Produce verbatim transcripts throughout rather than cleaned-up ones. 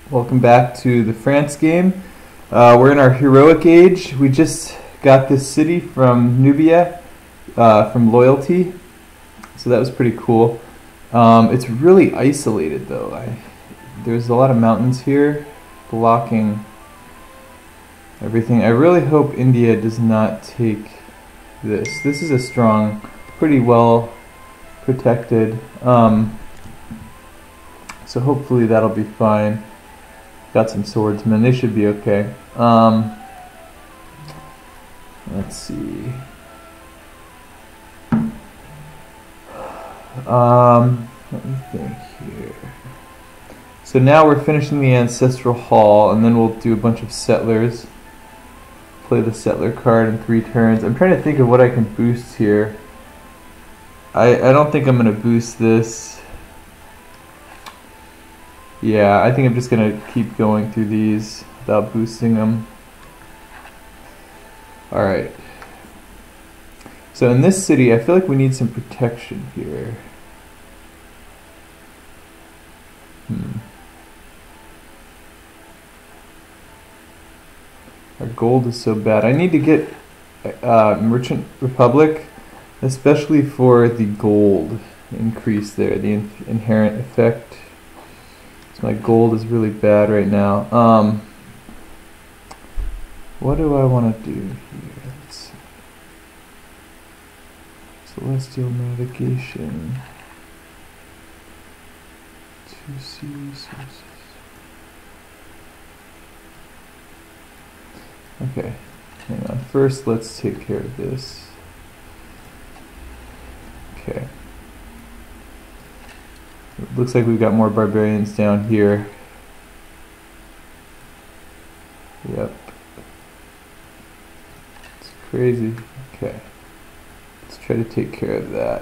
Welcome back to the France game. Uh, we're in our heroic age. We just got this city from Nubia, uh, from Loyalty, so that was pretty cool. Um, it's really isolated though. I, there's a lot of mountains here blocking everything. I really hope India does not take this. This is a strong, pretty well protected, um, so hopefully that'll be fine. Got some swordsmen, they should be okay. Um, let's see. Um, let me think here. So now we're finishing the Ancestral Hall, and then we'll do a bunch of settlers. Play the settler card in three turns. I'm trying to think of what I can boost here. I, I don't think I'm going to boost this. Yeah, I think I'm just going to keep going through these without boosting them. Alright. So in this city, I feel like we need some protection here. Hmm. Our gold is so bad. I need to get uh, Merchant Republic, especially for the gold increase there, the in inherent effect. My gold is really bad right now. Um, what do I want to do here? Let's see. Celestial navigation. Two sea resources. Okay, hang on. First, let's take care of this. Okay. It looks like we've got more barbarians down here. Yep. It's crazy. Okay. Let's try to take care of that.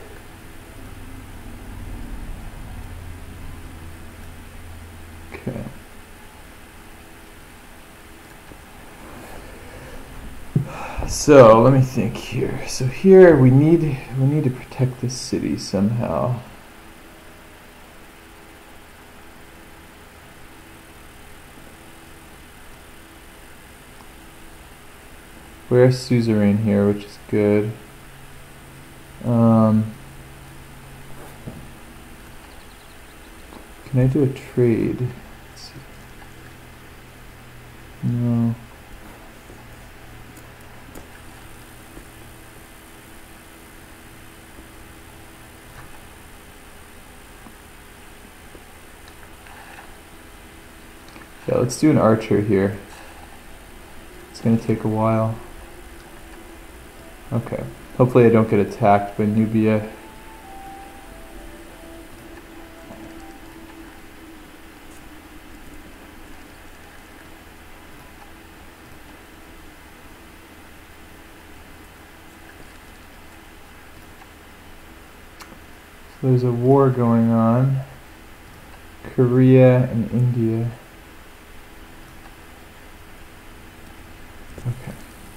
Okay. So let me think here. So here we need we need to protect this city somehow. We're a suzerain here, which is good. Um, can I do a trade? Let's see. No. Yeah, let's do an archer here. It's going to take a while. Okay. Hopefully I don't get attacked by Nubia. So there's a war going on. Korea and India. Okay.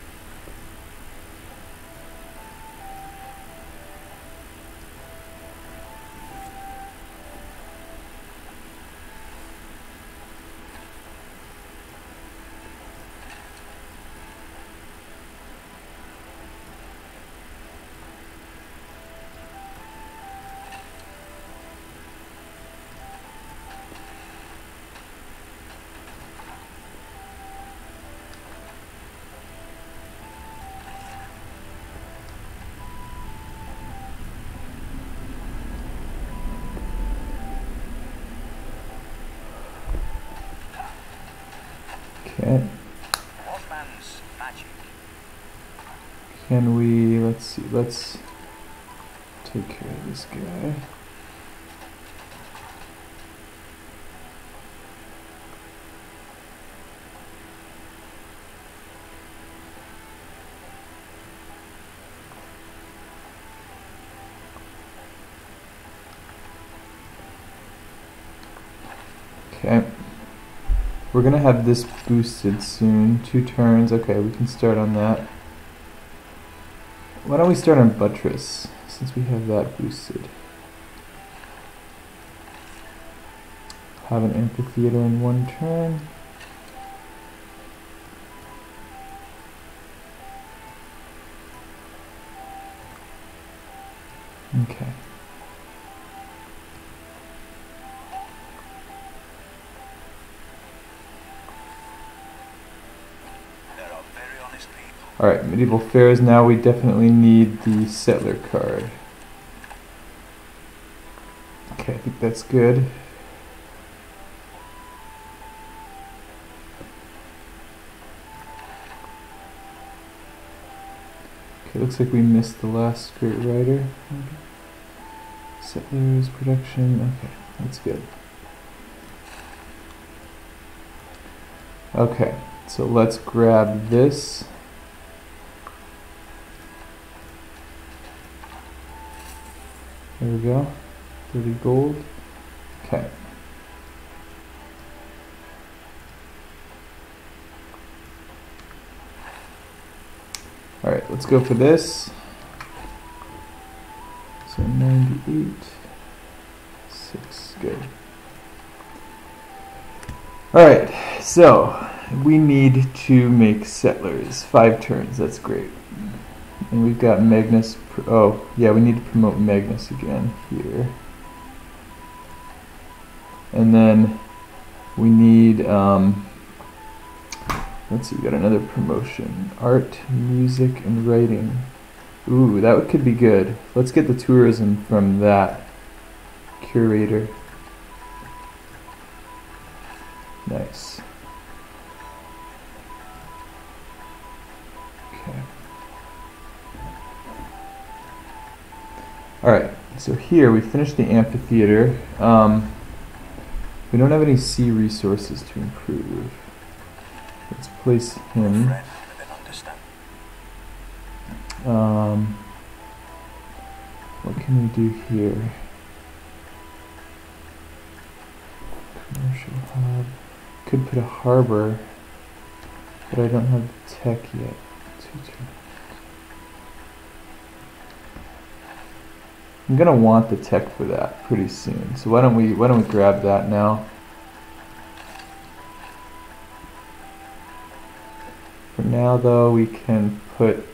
Okay. Can we, let's see, let's take care of this guy. Okay. We're gonna have this boosted soon. Two turns. Okay, we can start on that. Why don't we start on Buttress, since we have that boosted? have an amphitheater in one turn. Okay. Alright, medieval fairs. Now we definitely need the settler card. Okay, I think that's good. Okay, looks like we missed the last Great Rider. Okay. Settlers, production. Okay, that's good. Okay, so let's grab this. There we go. thirty gold. Okay. Alright, let's go for this. So ninety-eight. six, good. Alright, so we need to make settlers. Five turns, that's great. And we've got Magnus. Oh, yeah, we need to promote Magnus again here. And then we need, um, let's see, we got another promotion. Art, music, and writing. Ooh, that could be good. Let's get the tourism from that curator. Nice. Okay. Alright, so here we finished the amphitheater. Um, we don't have any sea resources to improve. Let's place him. Um, what can we do here? Commercial hub. Could put a harbor, but I don't have the tech yet. Two turns. I'm gonna want the tech for that pretty soon. So why don't we why don't we grab that now? For now though, we can put,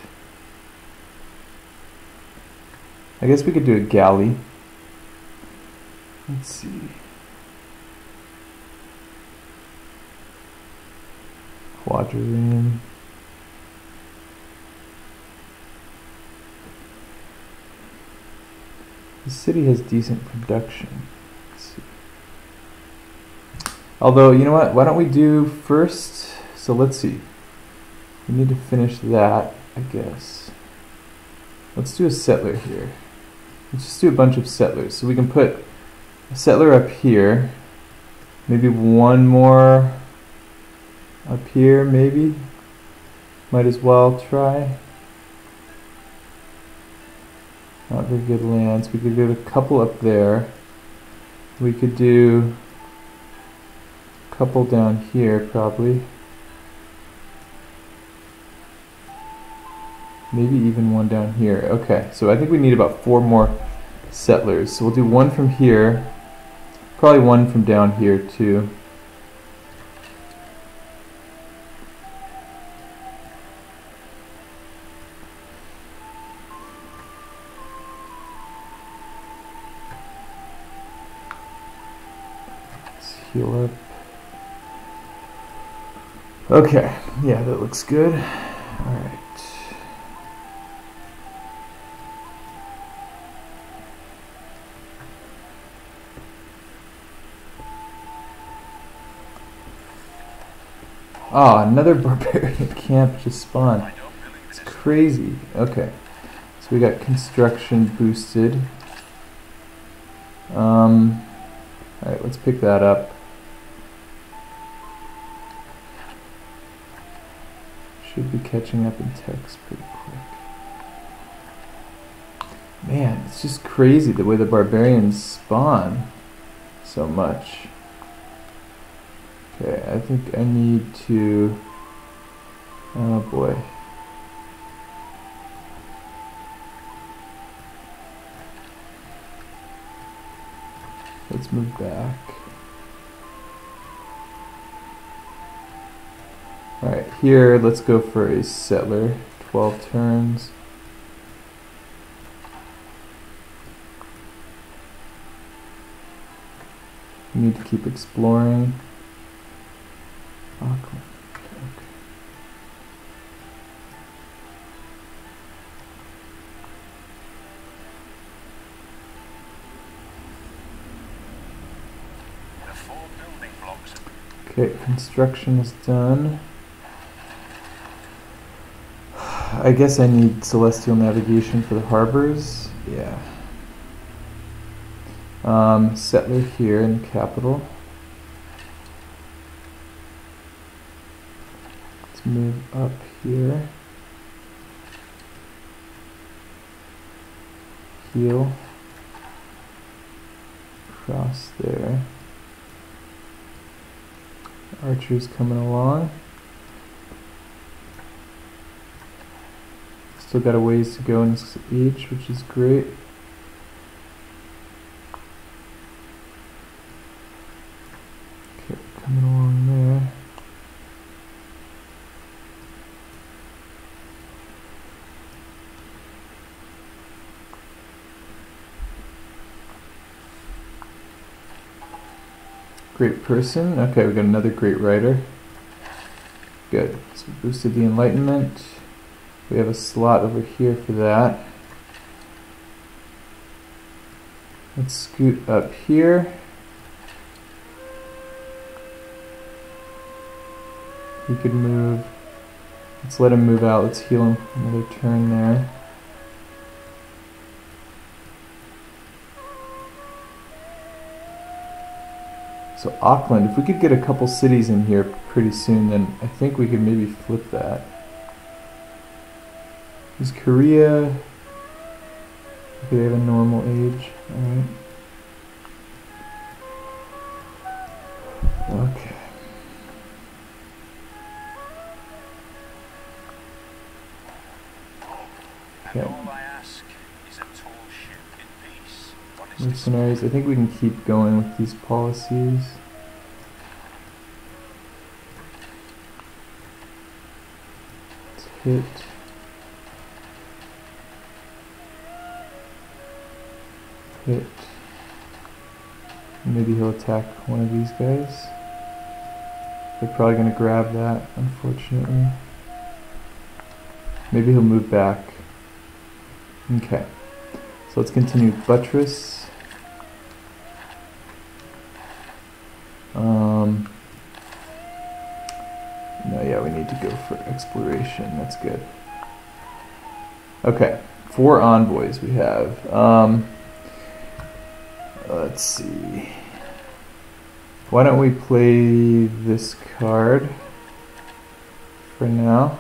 I guess we could do a galley. Let's see. Quadrireme. The city has decent production. Let's see. Although, you know what? Why don't we do first? So let's see. We need to finish that, I guess. Let's do a settler here. Let's just do a bunch of settlers. So we can put a settler up here. Maybe one more up here, maybe. Might as well try. Not very good lands. We could do a couple up there. We could do a couple down here, probably. Maybe even one down here. Okay, so I think we need about four more settlers. So we'll do one from here. Probably one from down here, too. Heal up. Okay, yeah, that looks good. Alright. Ah, oh, another barbarian camp just spawned. It's crazy. Okay, so we got construction boosted. Um, Alright, let's pick that up. Should be catching up in text pretty quick. Man, it's just crazy the way the barbarians spawn so much. Okay, I think I need to... Oh boy. Let's move back. Alright, here let's go for a settler. twelve turns. We need to keep exploring. Auckland. Okay. Okay, construction is done. I guess I need celestial navigation for the harbors. Yeah. Um, settler here in the capital. Let's move up here. Heal. Cross there. Archers coming along. Still got a ways to go in this age, which is great. Okay, coming along there. Great person. Okay, we got another great writer. Good. So we boosted the Enlightenment. We have a slot over here for that. Let's scoot up here. He could move. Let's let him move out. Let's heal him another turn there. So Auckland, if we could get a couple cities in here pretty soon, then I think we could maybe flip that. Is Korea... Okay, they have a normal age. Alright. Okay. Okay. Mercenaries, I think we can keep going with these policies. Let's hit. Hit. Maybe he'll attack one of these guys. They're probably going to grab that, unfortunately. Maybe he'll move back. Okay. So let's continue with Buttress. Um, no, yeah, we need to go for exploration. That's good. Okay, four envoys we have. Um, let's see. Why don't we play this card for now?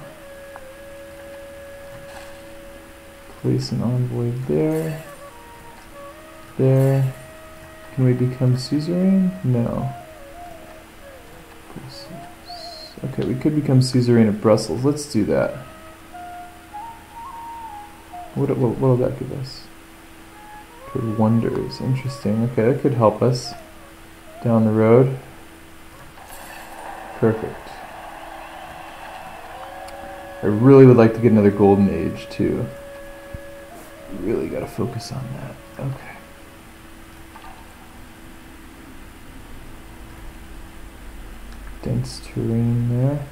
Place an envoy there. There. Can we become suzerain? No. Okay, we could become suzerain of Brussels. Let's do that. What what will that give us? Good wonders. Interesting. Okay, that could help us down the road. Perfect. I really would like to get another golden age too. Really got to focus on that. Okay. Dense terrain there.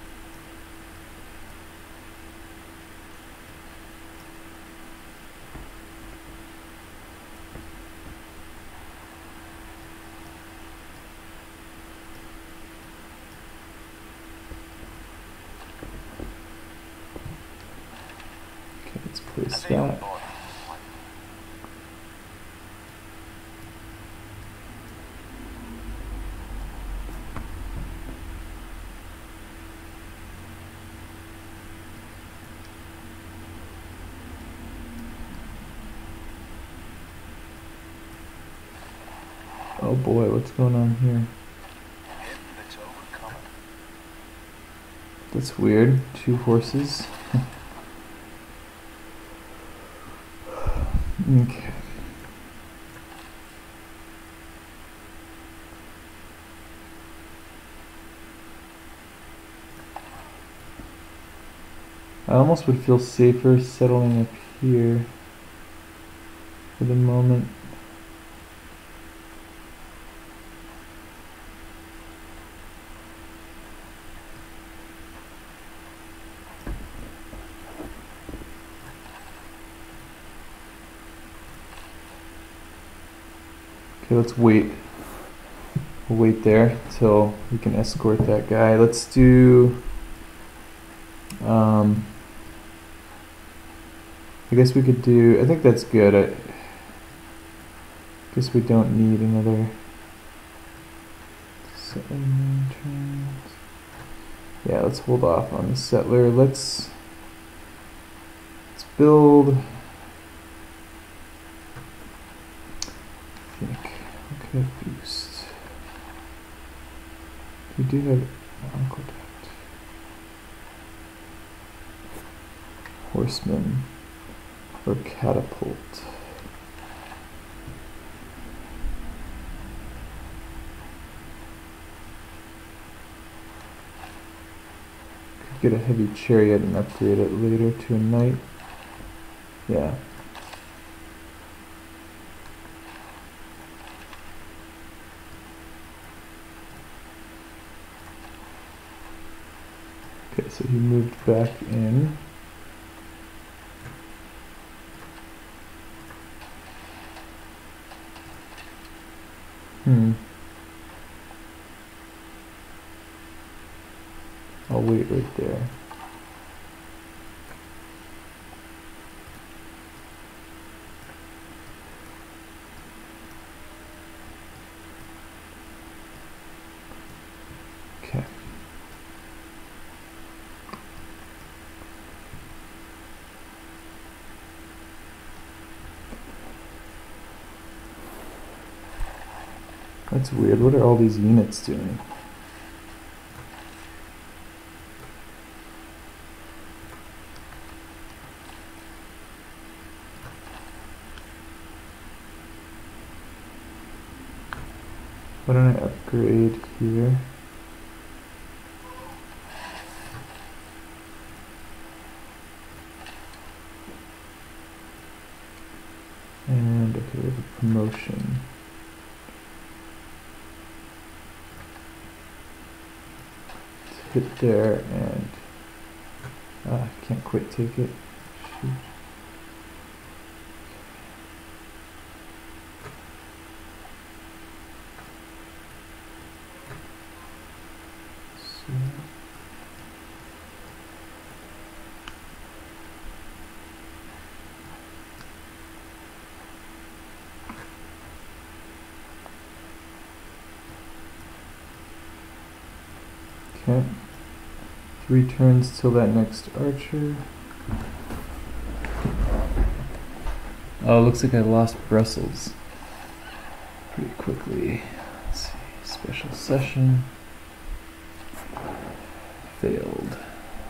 Okay, let's place that. Oh boy, what's going on here? That's weird. Two horses. Okay. I almost would feel safer settling up here for the moment. Okay, let's wait. We'll wait there until we can escort that guy. Let's do... Um, I guess we could do... I think that's good. I guess we don't need another... settler turns. Yeah, let's hold off on the settler. Let's... Let's build... I think... Okay, boost. We do have aqueduct. Horseman or catapult. Could get a heavy chariot and upgrade it later to a knight. Yeah. Okay, so he moved back in. Hmm. I'll wait right there. Okay. That's weird. What are all these units doing? Why don't I upgrade here? And okay, we have a promotion. Let's hit there and uh, I can't quite take it. Shoot. Okay. Three turns till that next archer. Oh, looks like I lost Brussels pretty quickly. Let's see. Special session. Failed.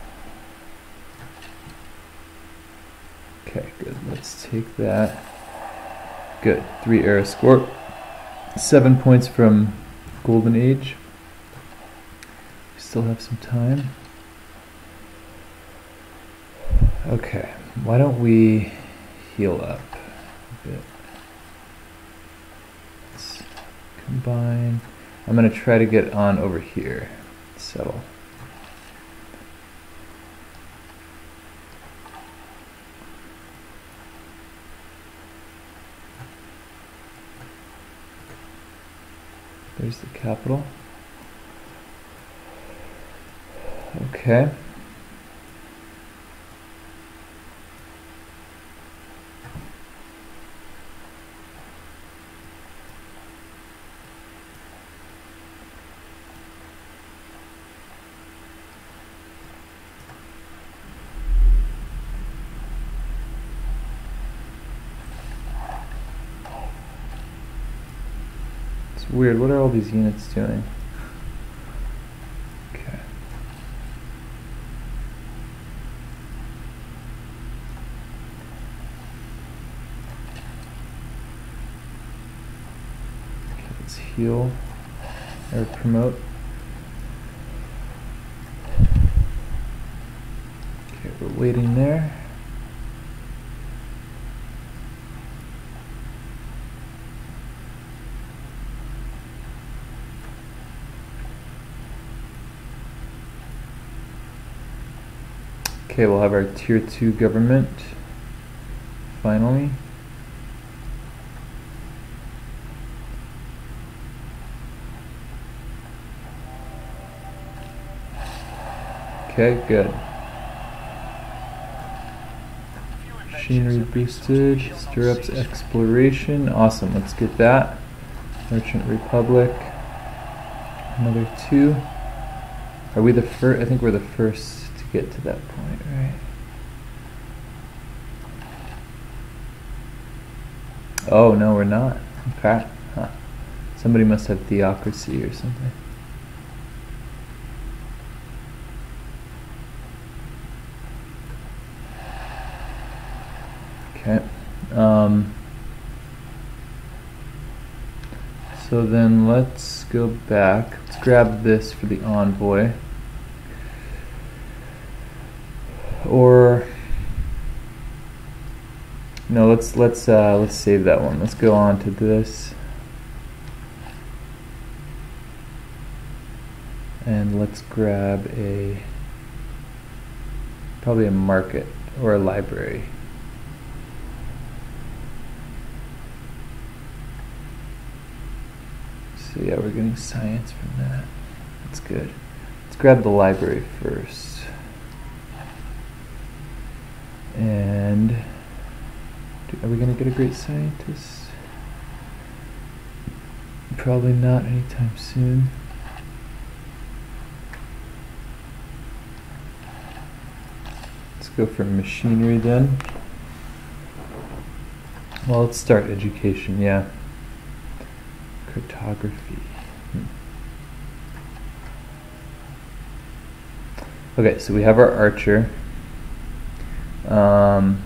Okay, good. Let's take that. Good. Three air escort. Seven points from Golden Age. Still have some time. Okay, why don't we heal up a bit? Let's combine. I'm gonna try to get on over here. Settle. There's the capital. Okay. It's weird. What are all these units doing? Okay. Let's heal or promote. Okay, we're waiting there. Okay, we'll have our tier two government finally. Okay, good. Machinery boosted, stirrups exploration, awesome, let's get that. Merchant Republic, another two. Are we the first? I think we're the first to get to that point, right? Oh, no, we're not. Okay. Huh. Somebody must have theocracy or something. Okay. Um, so then let's go back. Let's grab this for the envoy. Or no, let's let's uh, let's save that one. Let's go on to this, and let's grab a probably a market or a library. So yeah, we're getting science from that. That's good. Let's grab the library first. And are we going to get a great scientist? Probably not anytime soon. Let's go for machinery then. Well, let's start education, yeah. Cartography. Hmm. Okay, so we have our archer. Um,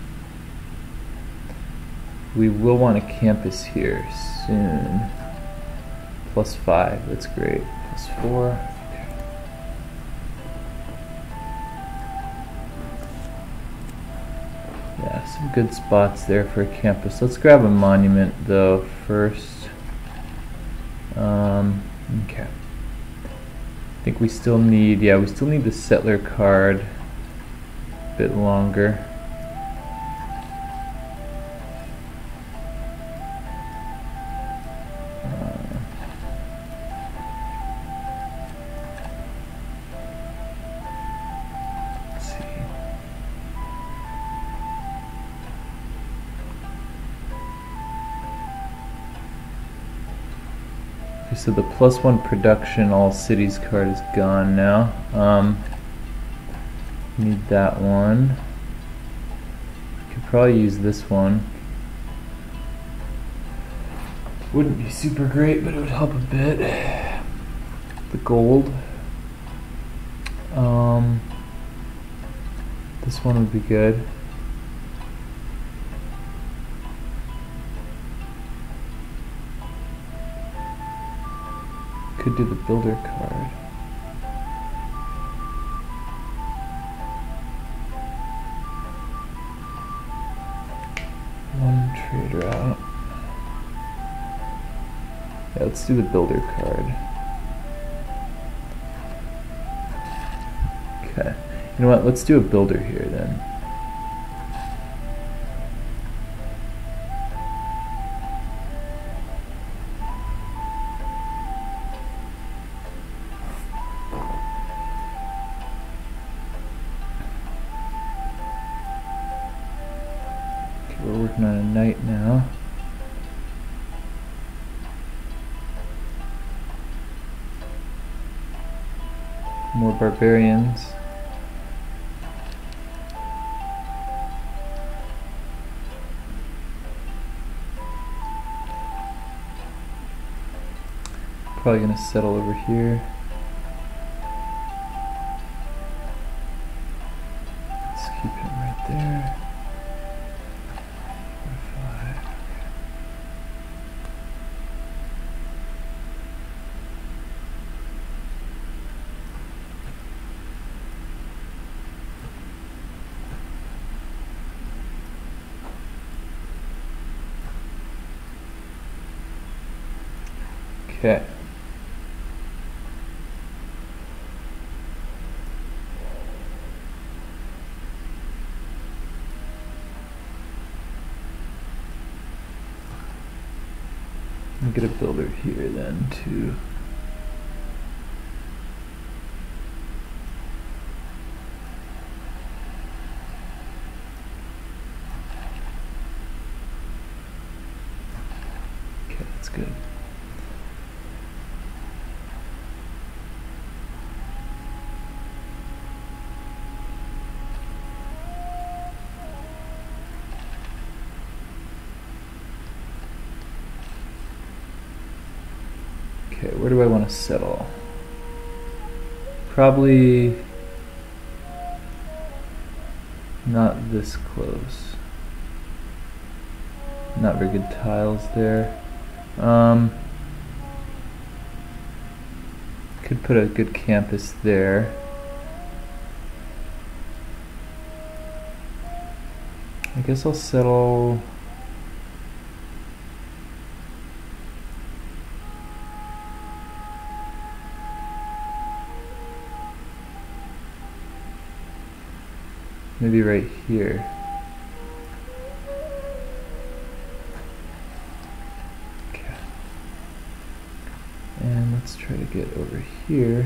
we will want a campus here soon. Plus five, that's great. Plus four. Okay. Yeah, some good spots there for a campus. Let's grab a monument though first. Um, okay. I think we still need, yeah, we still need the settler card a bit longer. So the plus one production all cities card is gone now. Um, need that one. Could probably use this one. Wouldn't be super great, but it would help a bit. The gold. Um, this one would be good. Could do the builder card. One trader out. Yeah, let's do the builder card. Okay. You know what? Let's do a builder here then. We're working on a knight now. More barbarians. Probably gonna settle over here. Let's keep him right there. Okay. I'll get a builder here then too. Okay, that's good. Okay, where do I want to settle? Probably not this close. Not very good tiles there. Um, could put a good campus there. I guess I'll settle. Maybe right here. Okay. And let's try to get over here.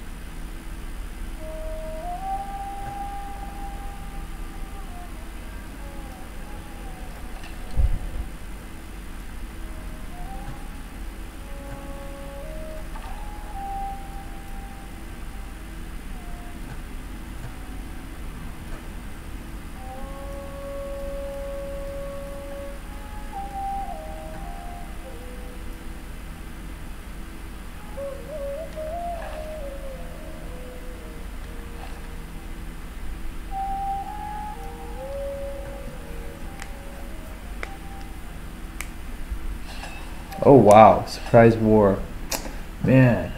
Oh wow, surprise war. Man.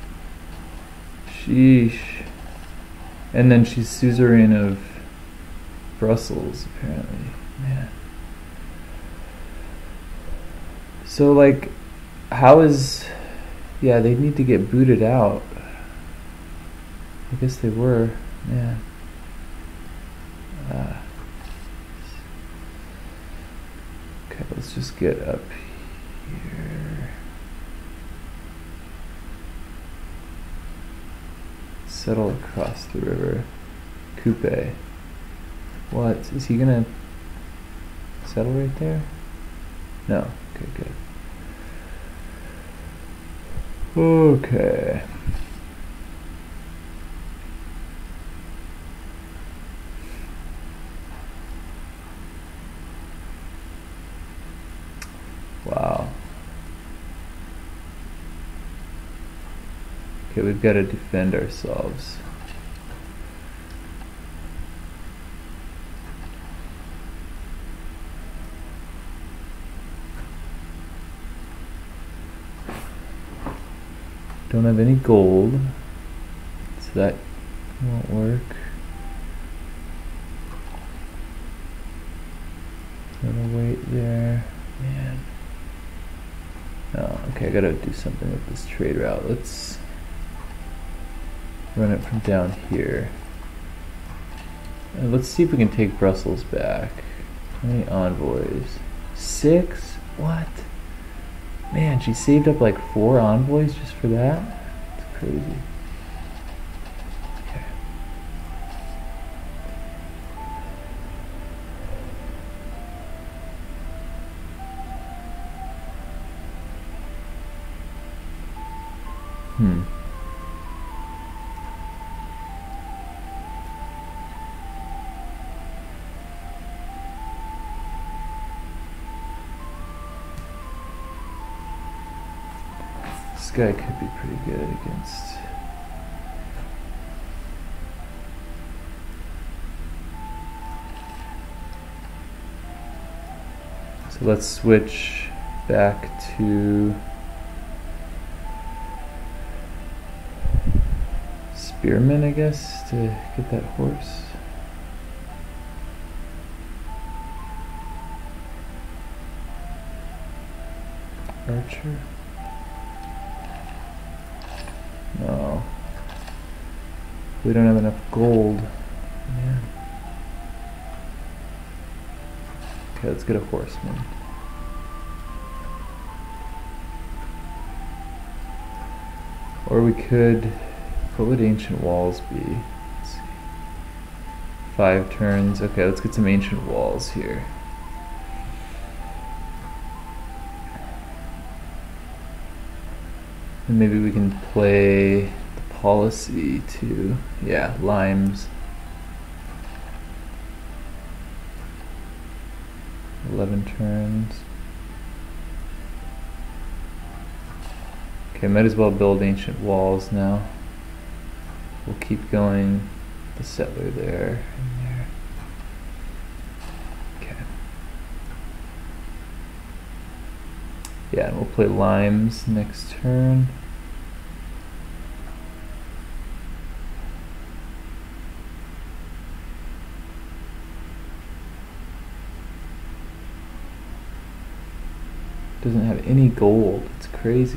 Sheesh. And then she's suzerain of Brussels, apparently. Man. So like, how is... Yeah, they need to get booted out. I guess they were. Man. Uh, okay, let's just get up here. Here. Settle across the river. Coupe. What? Is he gonna settle right there? No. Okay, good. Okay. Wow. Okay, we've got to defend ourselves. Don't have any gold, so that won't work. Gotta wait there. Man. Oh, okay, I gotta do something with this trade route. Let's run it from down here. And let's see if we can take Brussels back. How many envoys? Six? What? Man, she saved up like four envoys just for that? It's crazy. Okay. Hmm. This guy could be pretty good against... So let's switch back to Spearman, I guess, to get that horse. Archer. We don't have enough gold. Yeah. Okay, let's get a horseman. Or we could, what would ancient walls be? Let's see. Five turns. Okay, let's get some ancient walls here. And maybe we can play the policy to, yeah, limes. eleven turns. Okay, might as well build ancient walls now. We'll keep going. The settler there and there. Okay. Yeah, and we'll play limes next turn. Doesn't have any gold. It's crazy.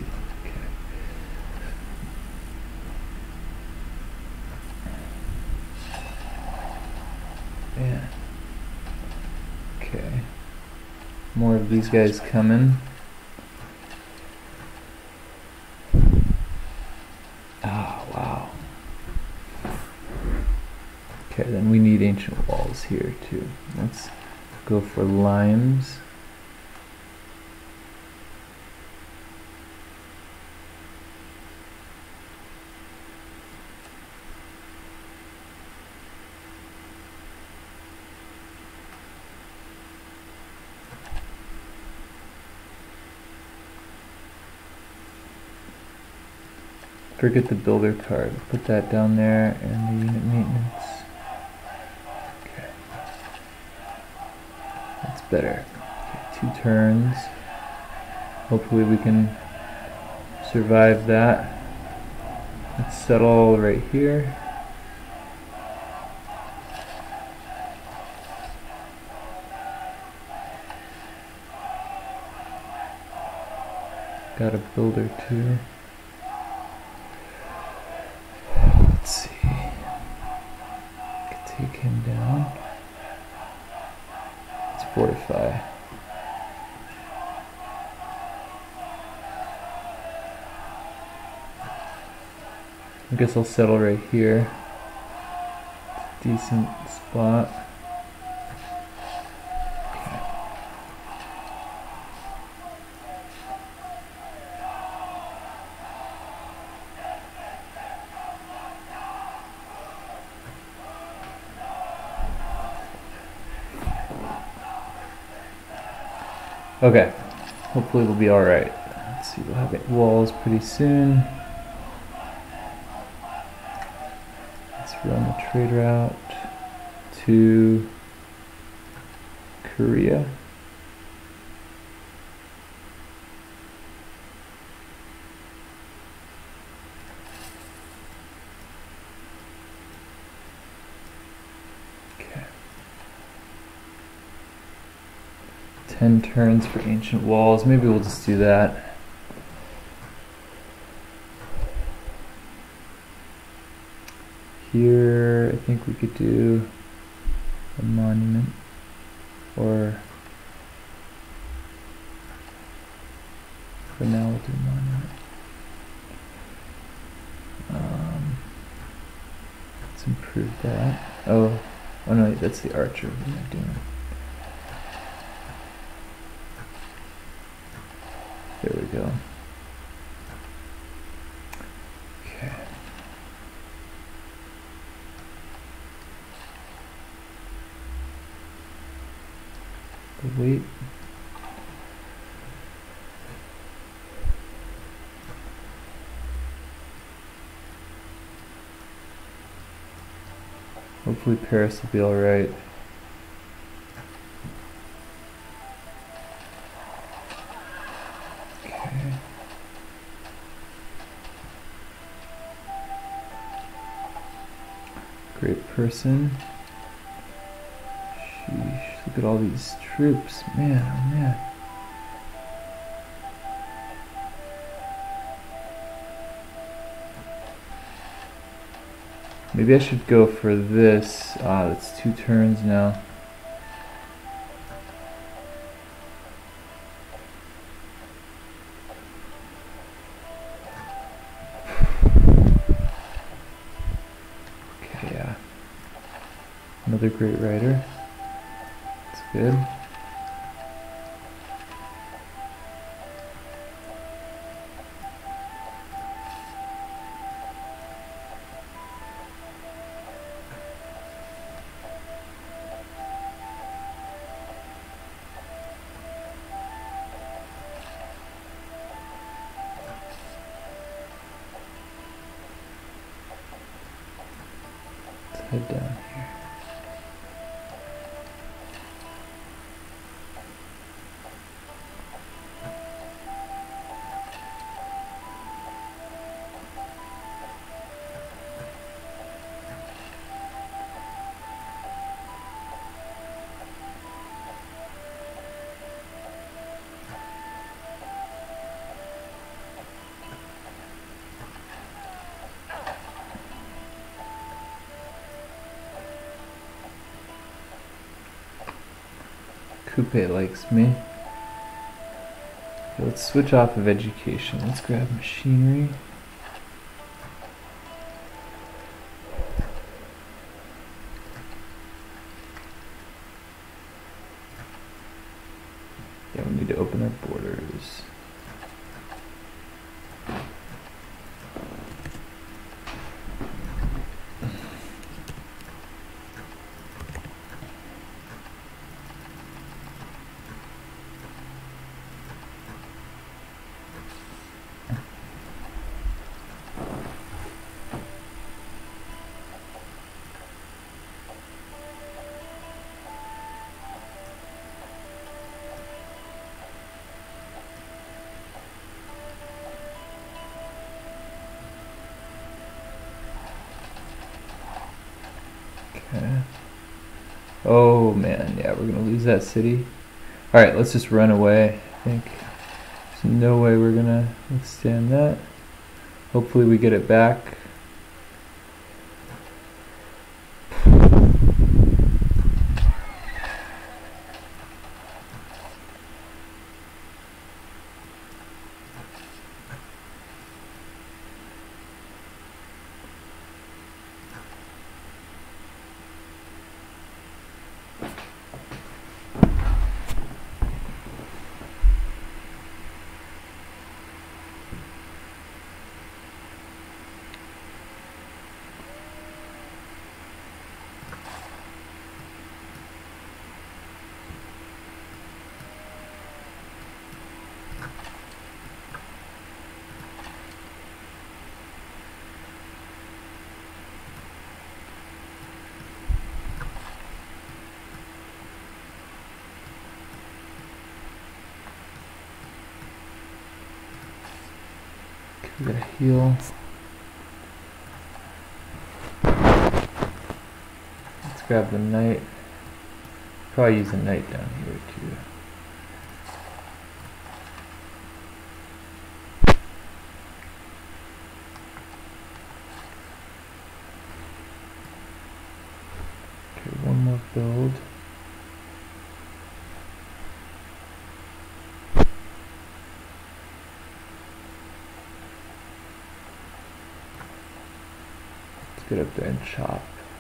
Yeah. Okay. More of these guys coming. Ah, wow. Okay, then we need ancient walls here too. Let's go for limes. Forget the builder card. Put that down there and the unit maintenance. Okay. That's better. Okay, two turns. Hopefully we can survive that. Let's settle right here. Got a builder too. Let's see. Could take him down. Let's fortify. I guess I'll settle right here. Decent spot. Okay, hopefully we'll be alright. Let's see, we'll have it walls pretty soon. Let's run the trade route to Korea. ten turns for ancient walls. Maybe we'll just do that. Here, I think we could do a monument, or for now we'll do monument. Um, let's improve that. Oh, oh no, that's the archer. What am I doing? There we go. Okay. The weight. Hopefully Paris will be all right. Great person. Sheesh, look at all these troops. Man, oh man. Maybe I should go for this. Ah, that's two turns now. Okay, yeah. Another great writer. That's good. Head down here. Coupe likes me. Okay, let's switch off of education. Let's grab machinery. Yeah, we need to open our borders. Okay. Oh man, yeah, we're gonna lose that city. Alright, let's just run away. I think there's no way we're gonna withstand that. Hopefully we get it back. We gotta heal. Let's grab the knight. Probably use the knight down here too. Okay, one more build. Get up there and chop.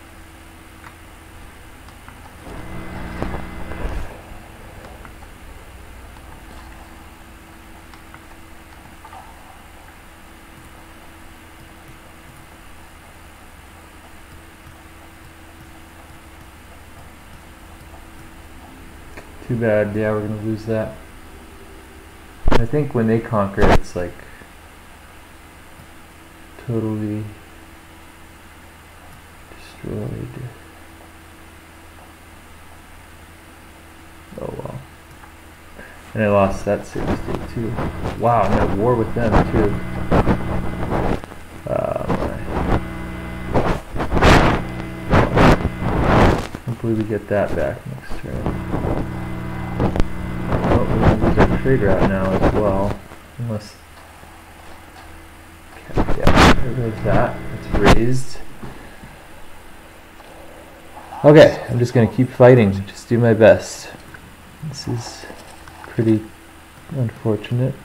Too bad, yeah, we're gonna lose that. I think when they conquer, it's like totally destroyed. Oh well. And I lost that city state too. Wow, I'm at war with them too. Uh, hopefully we get that back next turn. Oh, we're gonna lose our trade route now as well. Unless... Okay, yeah, there goes that. It's raised. Okay, I'm just gonna keep fighting, just do my best. This is pretty unfortunate.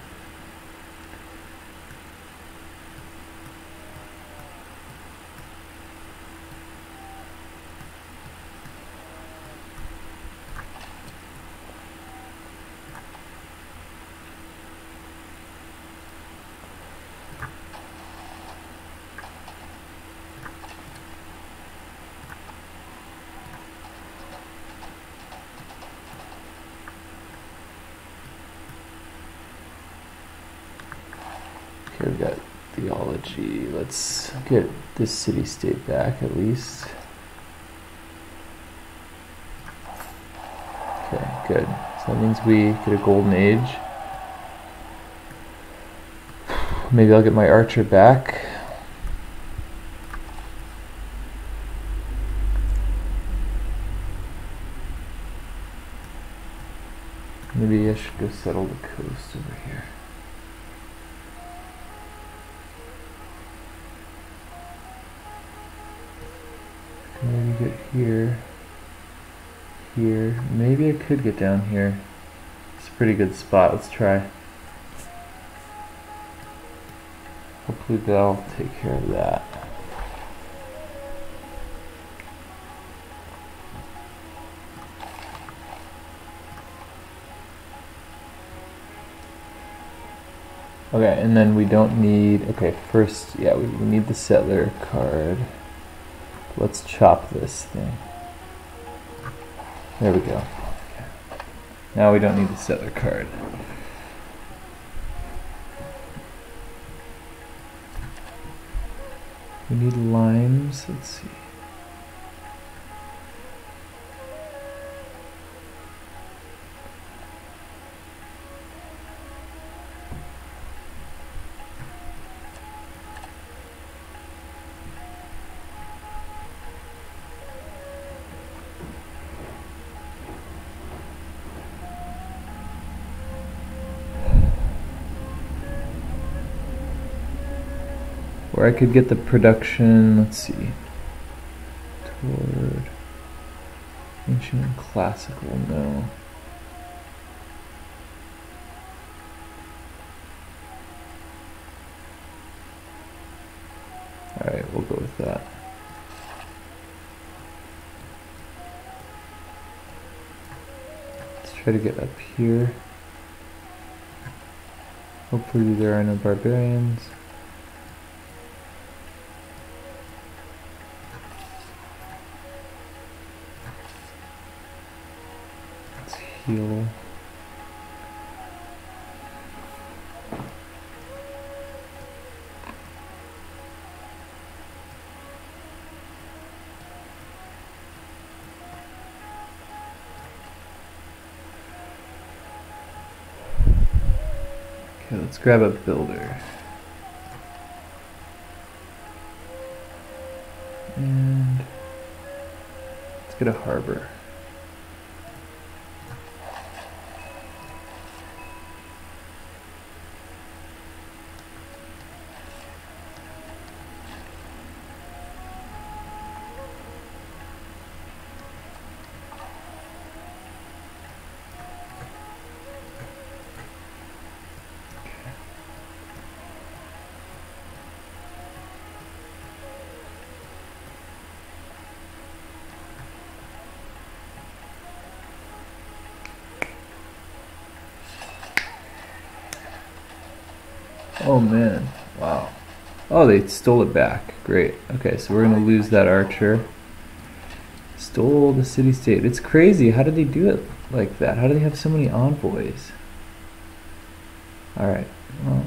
Okay, we've got theology. Let's get this city-state back at least. Okay, good. So that means we get a golden age. Maybe I'll get my archer back. Maybe I should go settle the coast over here. Maybe get here, here. Maybe I could get down here. It's a pretty good spot. Let's try. Hopefully that'll take care of that. Okay, and then we don't need, okay, first, yeah, we, we need the settler card. Let's chop this thing. There we go. Okay. Now we don't need the settler card. We need limes, let's see. Or I could get the production, let's see, toward ancient and classical, no. Alright, we'll go with that. Let's try to get up here. Hopefully there are no barbarians. Heal. Okay, let's grab a builder. And let's get a harbor. Oh man, wow. Oh, they stole it back. Great. Okay, so we're gonna lose that archer. Stole the city-state. It's crazy. How did they do it like that? How do they have so many envoys? Alright, well.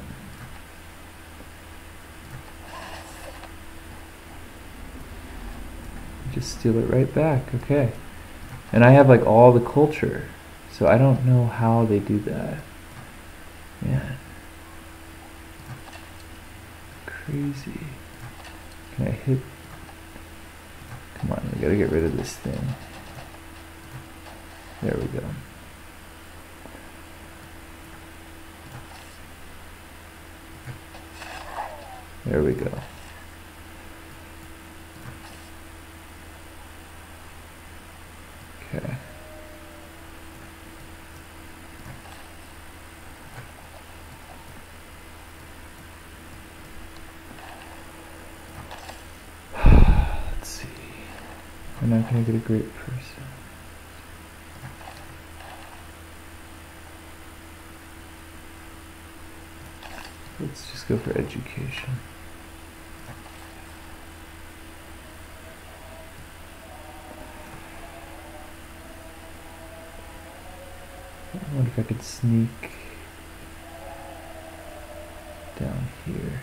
Just steal it right back, okay. And I have like all the culture, so I don't know how they do that. Man. Crazy. Can I hit? Come on, we gotta get rid of this thing. There we go. There we go. We're not going to get a great person. Let's just go for education. I wonder if I could sneak down here.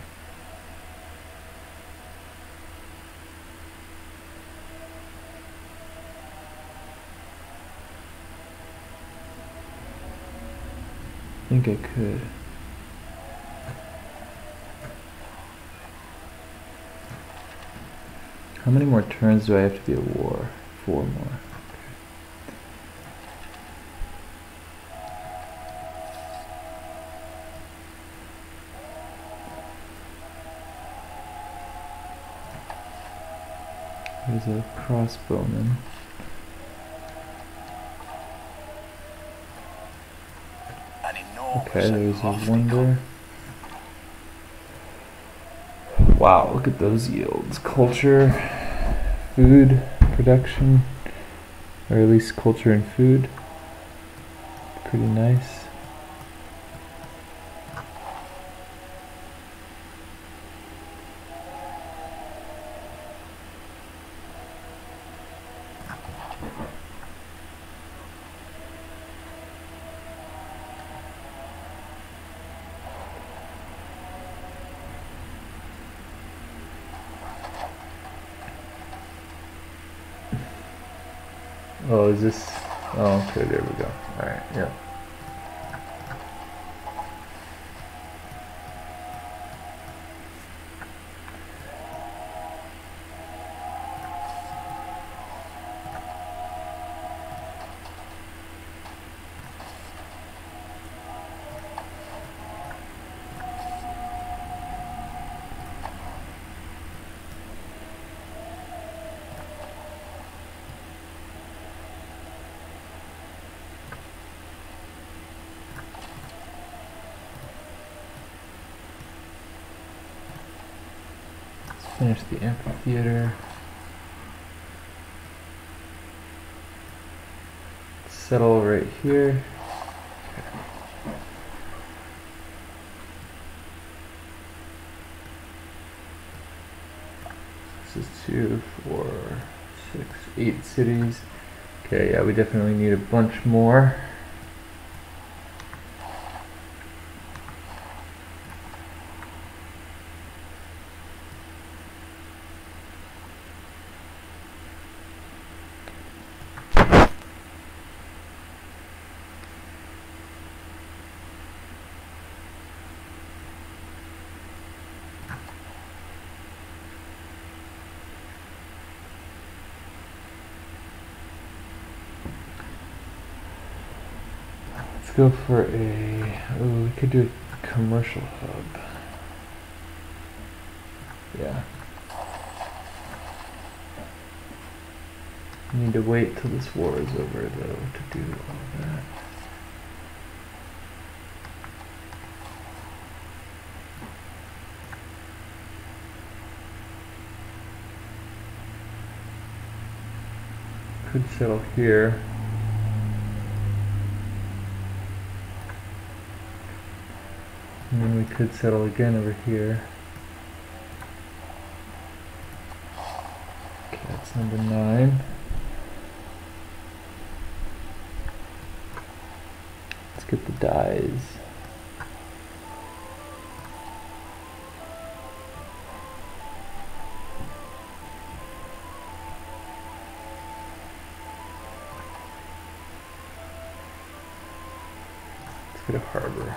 I think I could. How many more turns do I have to be at war? Four more. There's a crossbowman. Okay, there's a wonder. Wow, look at those yields. Culture, food, production, or at least culture and food. Pretty nice. Oh, is this? Oh, okay, there we go. Alright, yeah. Finish the amphitheater. Settle right here. This is two, four, six, eight cities. Okay, yeah, we definitely need a bunch more. Let's go for a, oh, we could do a commercial hub. Yeah. Need to wait till this war is over though to do all that. Could settle here. And then we could settle again over here. Okay, that's number nine. Let's get the dies. Let's get a harbor.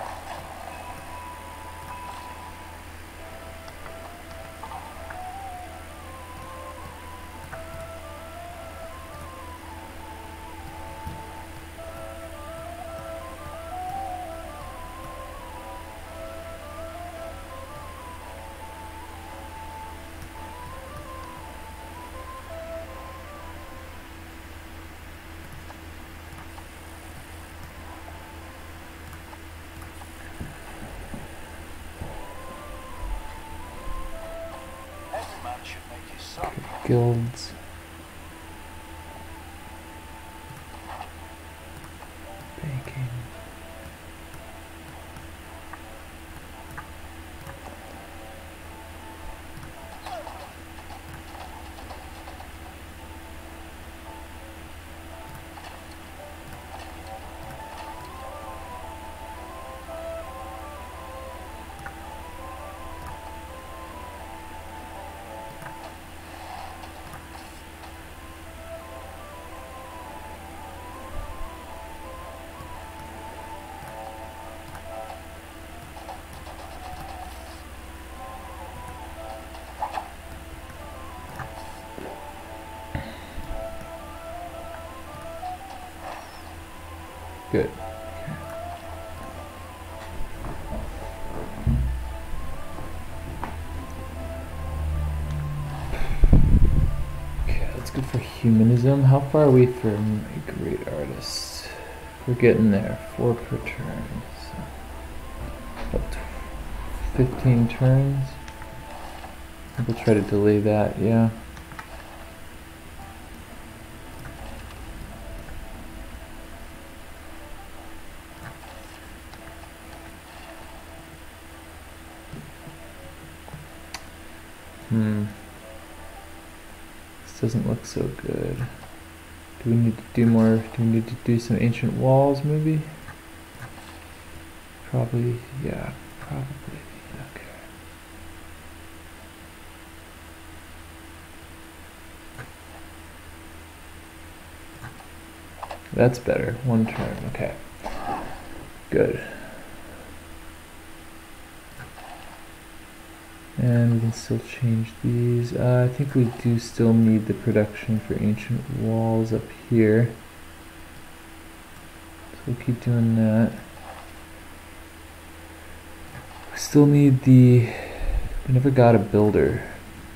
Guilds. Good. Okay, let's go for humanism. How far are we from a great artist? We're getting there. Four per turn. So about fifteen turns. We'll try to delay that, yeah. Hmm. This doesn't look so good. Do we need to do more? Do we need to do some ancient walls, maybe? Probably, yeah, probably. Okay. That's better. One turn. Okay. Good. And we can still change these. Uh, I think we do still need the production for ancient walls up here. So we'll keep doing that. We still need the... We never got a builder.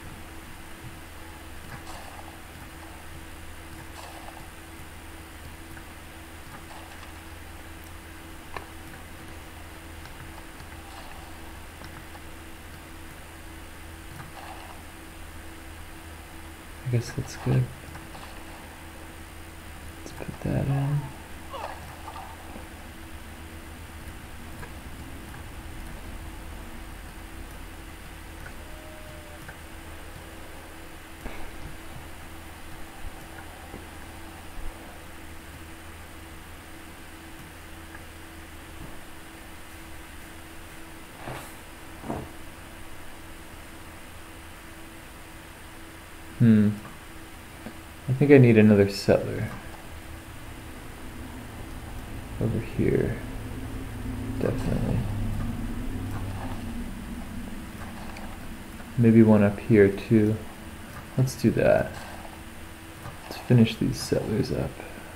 I guess that's good. Let's put that in. Hmm. I think I need another settler. Over here. Definitely. Maybe one up here too. Let's do that. Let's finish these settlers up.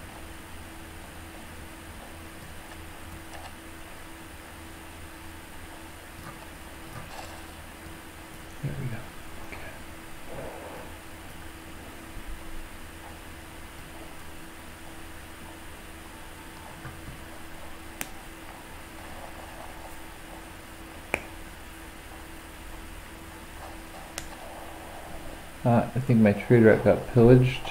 There we go. Uh, I think my trade route got pillaged.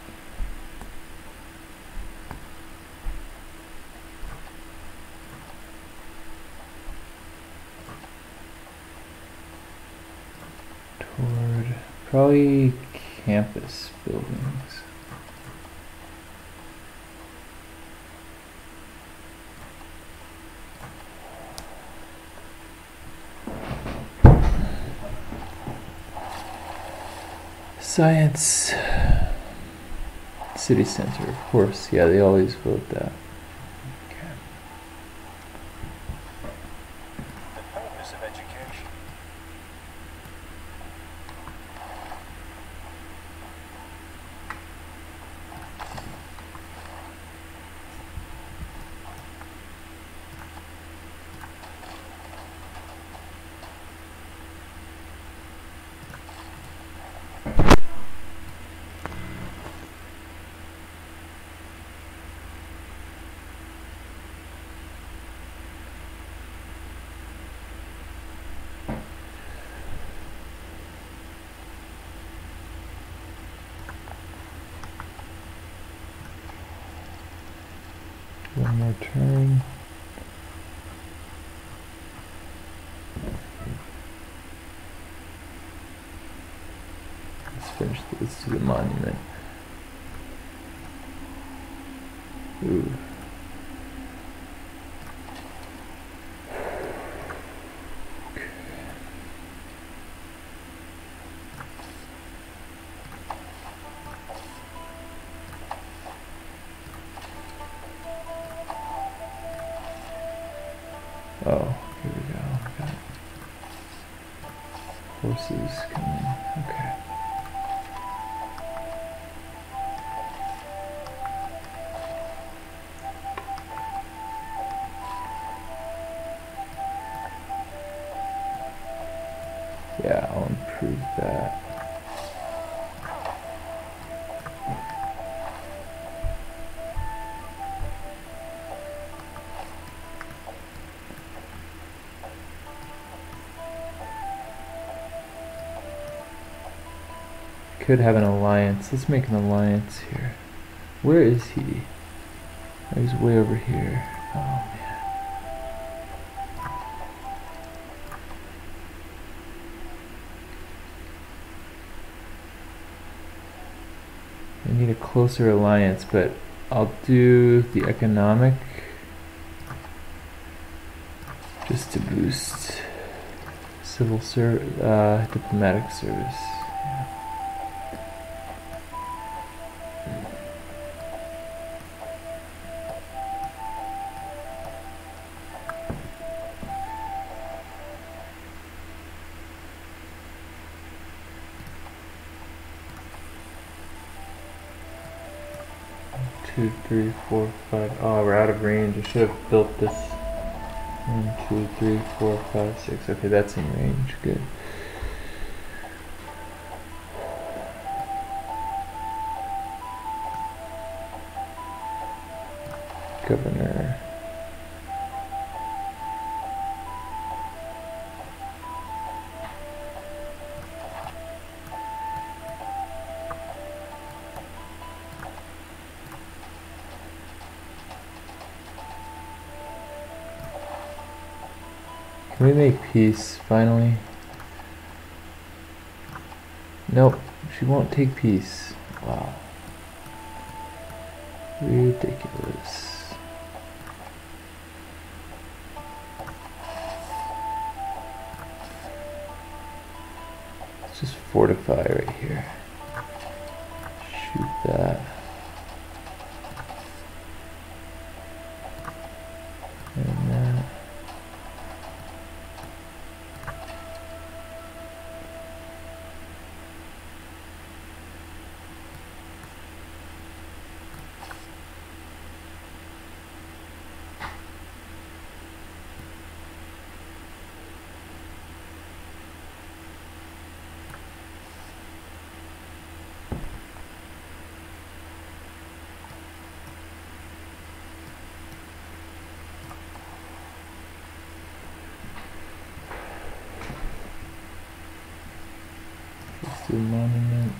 Toward probably campus buildings. Science City Center, of course. Yeah, they always vote that. Okay. The purpose of education. One more turn. Let's finish this to the monument. Ooh. Oh, here we go. Got horses coming. Okay. Could have an alliance. Let's make an alliance here. Where is he? Oh, he's way over here. Oh man. I need a closer alliance, but I'll do the economic just to boost civil ser uh, diplomatic service. Yeah. Two, three, four, five. Oh, we're out of range. I should have built this. One, two, three, four, five, six. Okay, that's in range. Good. Governor. Can we make peace, finally? Nope, she won't take peace. Wow. Ridiculous. Let's just fortify right here. Shoot that. And that. The monument.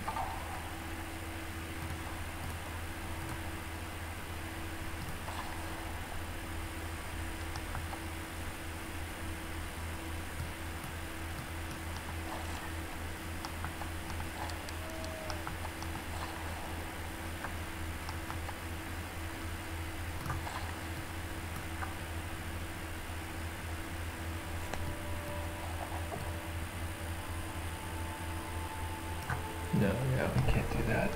No, yeah, we can't do that.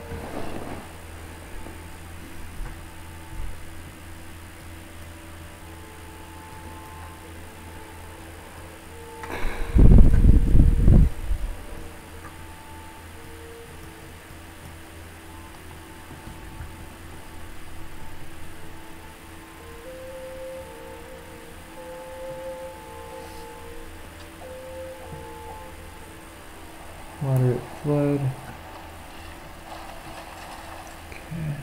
Moderate flood. Okay.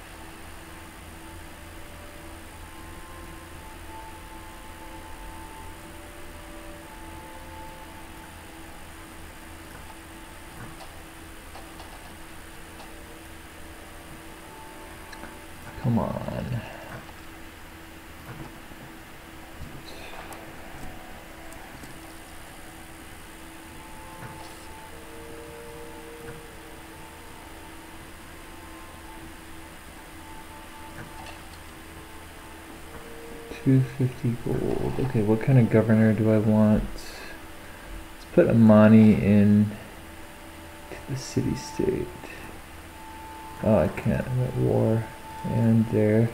Come on. two fifty gold. Okay, what kind of governor do I want? Let's put Amani in to the city-state. Oh, I can't. I'm at war. And there.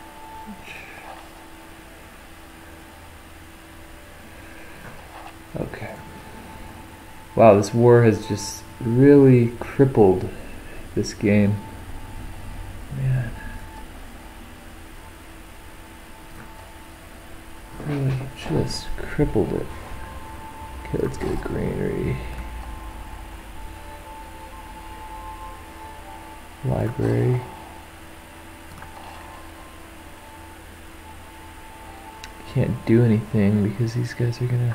Okay. Wow, this war has just really crippled this game. Man. Really just crippled it. Okay, let's get a granary. Library. Can't do anything because these guys are gonna...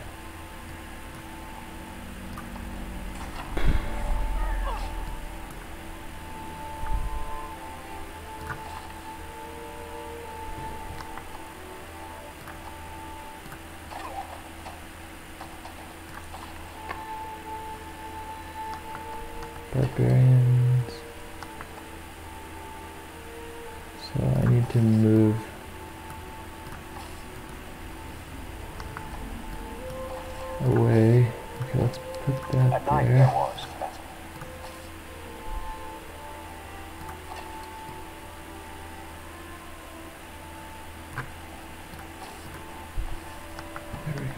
barbarians. So I need to move away. Okay, let's put that A night there there. was. There we go.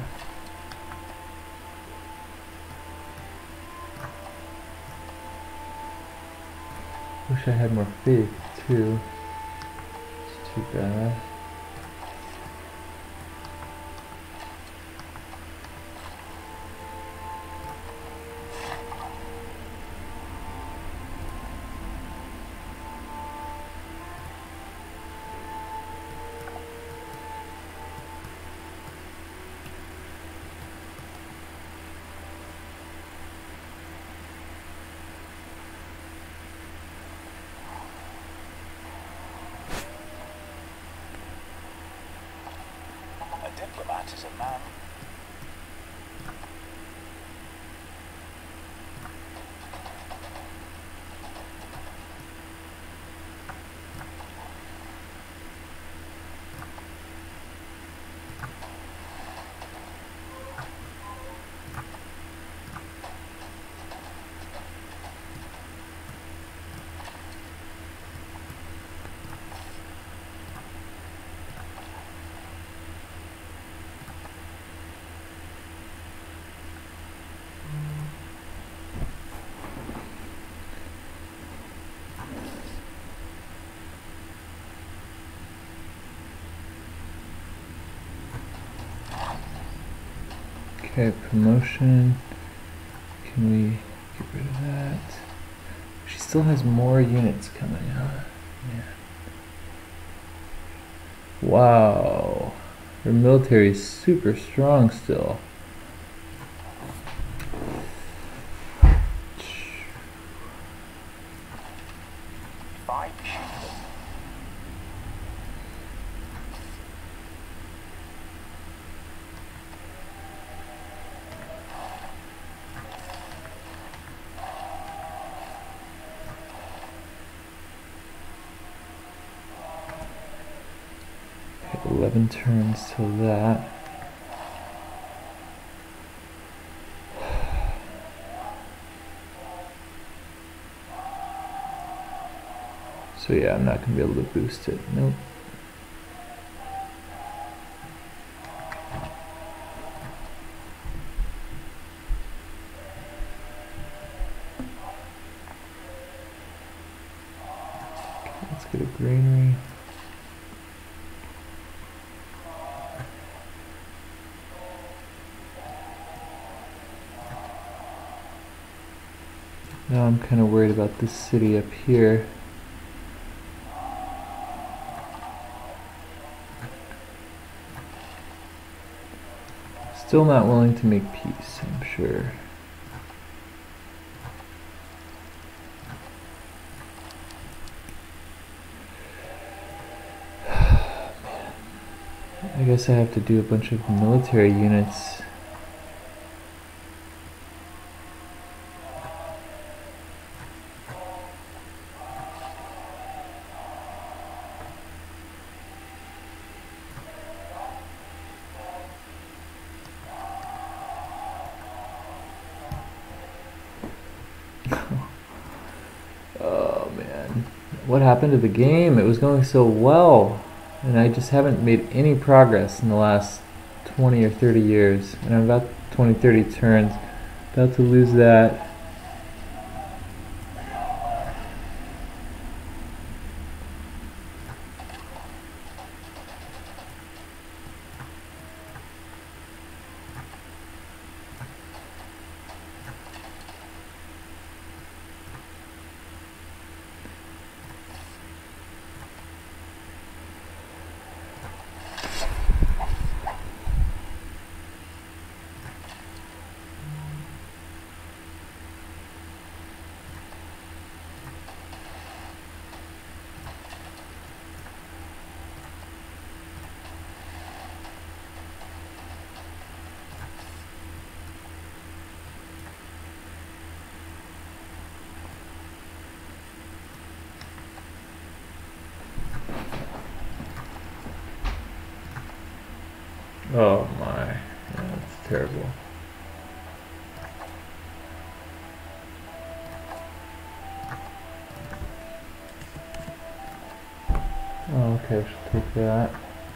Wish I had more faith too. It's too bad. A diplomat is a man. Okay, promotion. Can we get rid of that? She still has more units coming out. Yeah. Wow. Her military is super strong still. Five shooters. Okay, eleven turns till that. So yeah, I'm not gonna be able to boost it. Nope. Okay, let's get a granary. Now I'm kind of worried about this city up here. Still not willing to make peace, I'm sure. I guess I have to do a bunch of military units. Oh man, what happened to the game? It was going so well, and I just haven't made any progress in the last twenty or thirty years, and I'm about twenty, thirty turns, about to lose that. Oh my, yeah, that's terrible. Oh, okay, I should take that.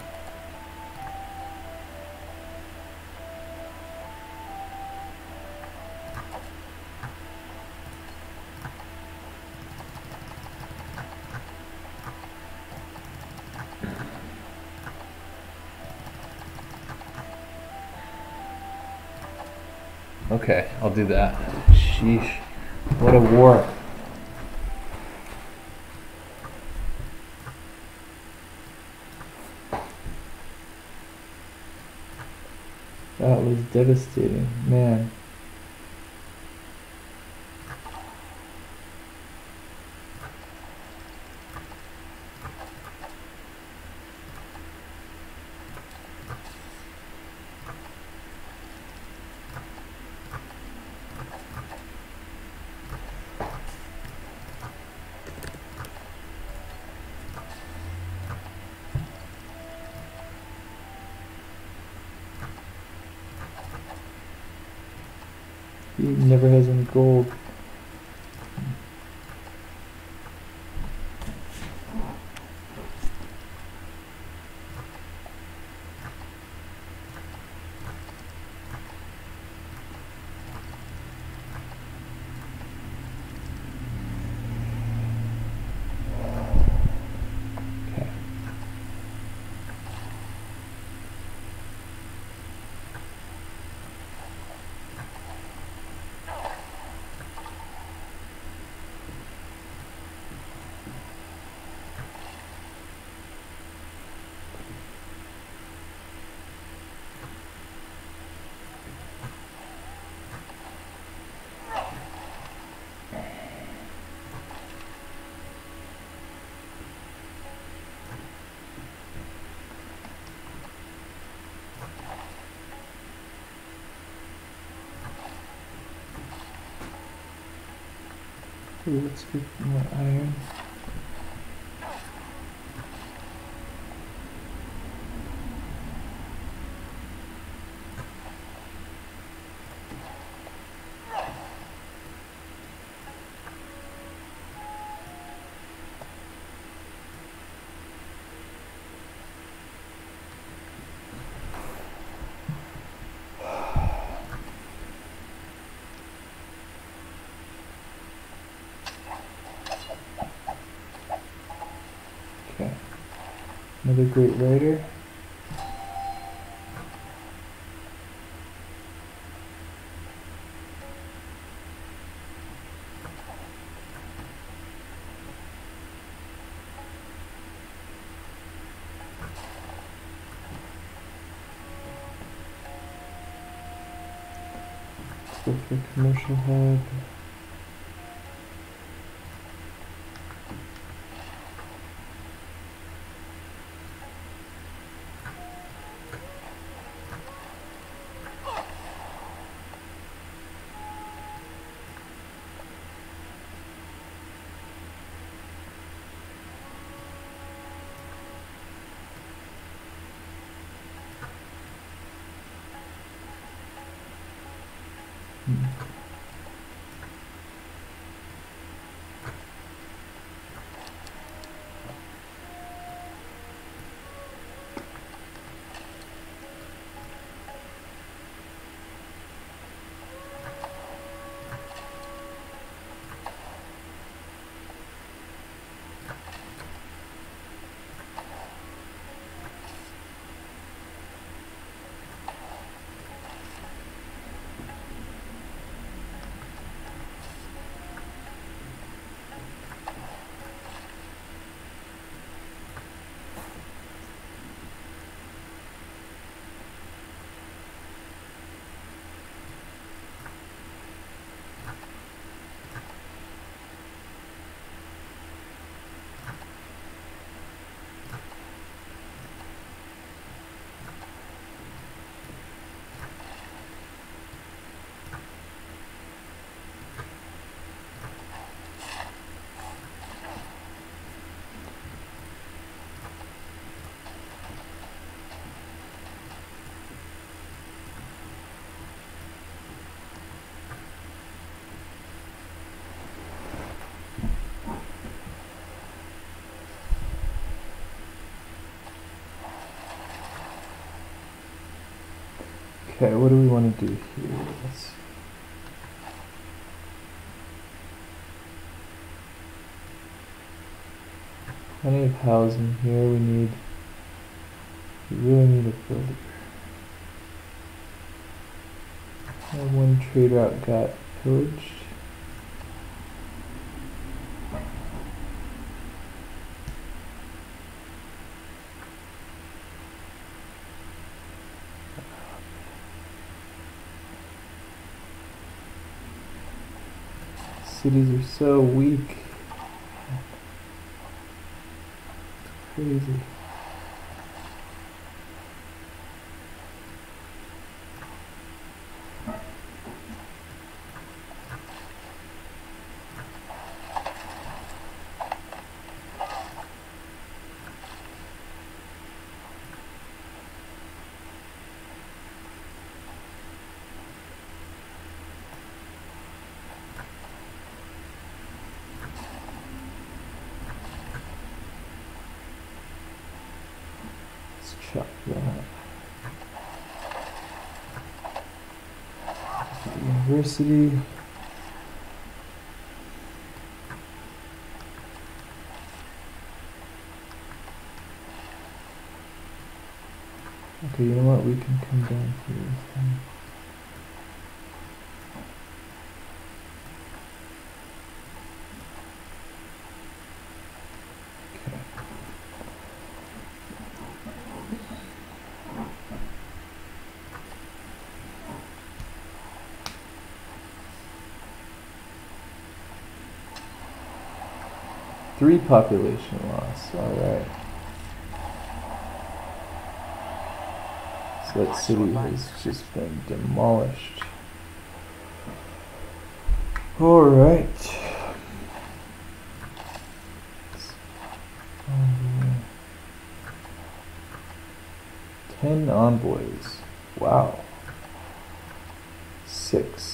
Okay, I'll do that. Sheesh. What a war. That was devastating, man. He never has any gold. Okay. Ooh, let's get more iron. Okay. Another great writer. Let's go for commercial hub. Hmm. Okay, what do we want to do here? Let's plenty of housing here. We need, we really need a builder. And one trade route got pillaged. Cities are so weak. It's crazy. Chop that. University. Okay, you know what? We can come down here with him. Three population loss, alright. So that city has just been demolished. Alright. Ten envoys. Wow. Six.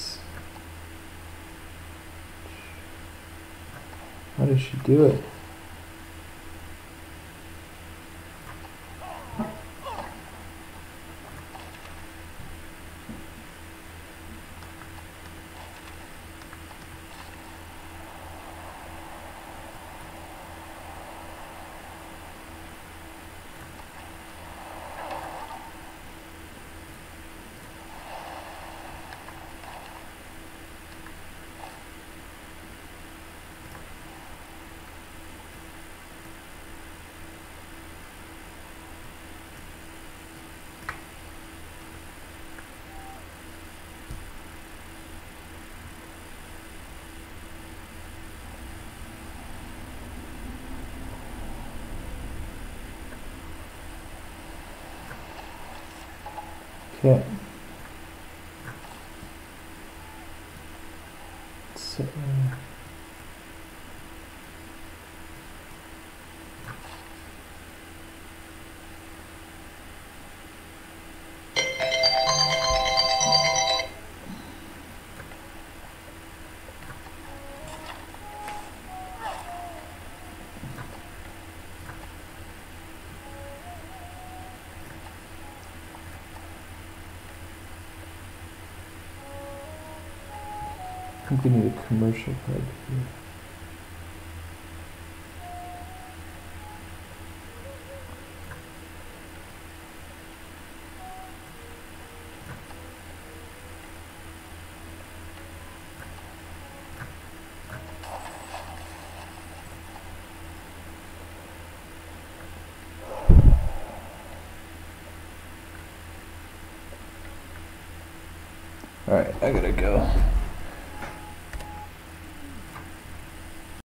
How does she do it? Okay. So, uh, I think we need a commercial hub here. Alright, I gotta go.